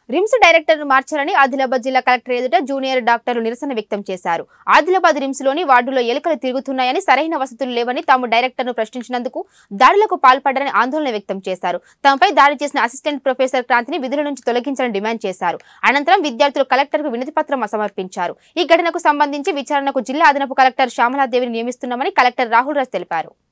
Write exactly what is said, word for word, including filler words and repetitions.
RIMS డైరెక్టర్ను మార్చాలని ఆదిలాబాద్ జిల్లా collector ఎదుట జూనియర్ డాక్టర్లు నిరసన వ్యక్తం చేశారు. ఆదిలాబాద్ రిమ్స్ లోని వార్డులో ఎలుకలు తిరుగుతున్నాయని, సరైన వసతులు లేవని, తాము డైరెక్టర్ను ప్రశ్నించినందుకు దాడులకు పాల్పడ్డారని ఆందోళన వ్యక్తం చేశారు. తమపై దాడి చేసిన అసిస్టెంట్ ప్రొఫెసర్ క్రాంతిని విధుల నుంచి తొలగించాలని డిమాండ్ చేశారు. అనంతరం విద్యార్థులు కలెక్టర్కు వినతి పత్రం సమర్పించారు. ఈ ఘటనకు సంబంధించి విచారణకు జిల్లా అదనపు కలెక్టర్ శ్యామలాదేవిని నియమిస్తున్నామని కలెక్టర్ రాహుల్ రాజ్ తెలిపారు.